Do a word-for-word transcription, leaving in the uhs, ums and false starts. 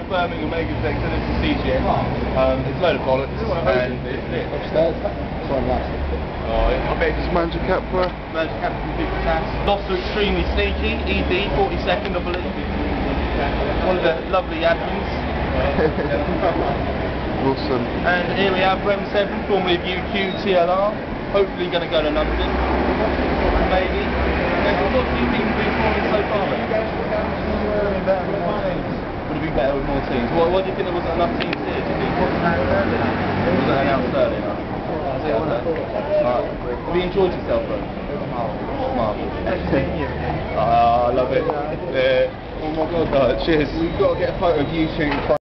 Birmingham Megasex and it's a C G M. Um, it's a load of bollocks and it's lit. Upstairs? Sorry, that's Oh, I bet it's Manager Capra. Manager Capra from Big Tass. Lost to Extremely Sneaky, E D, forty-second I believe. One of the lovely admins. Awesome. And here we have Rem seven, formerly of U Q T L R. Hopefully going to go to London. Maybe. What do you think we've been forming so far? Would it be better with more teams? What, what do you think there wasn't enough teams here? Do you think? Was it announced earlier? Right. Have you enjoyed yourself though? Marvel. Ah, I love it. Yeah. Oh my god, cheers. We've got to get a photo of you shooting.